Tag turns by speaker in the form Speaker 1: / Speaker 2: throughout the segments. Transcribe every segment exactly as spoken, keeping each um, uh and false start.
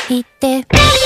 Speaker 1: 言って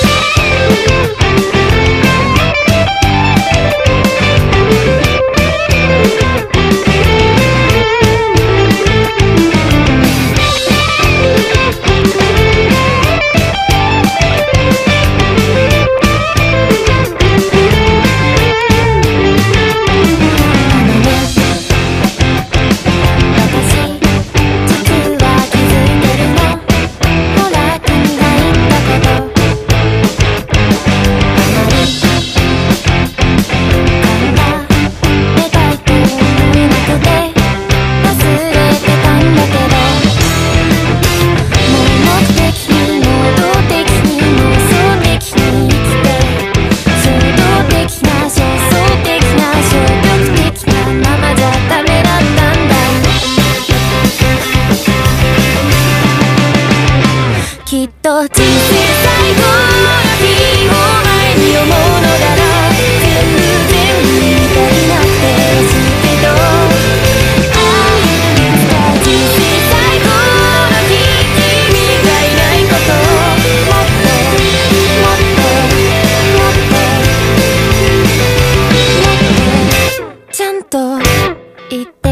Speaker 1: きっと人生最後の日を前に思うのだろう。全部全部足りなくて欲しいけど、ああいつか人生最後の日、君がいないことをもっともっともっともっとちゃんと言って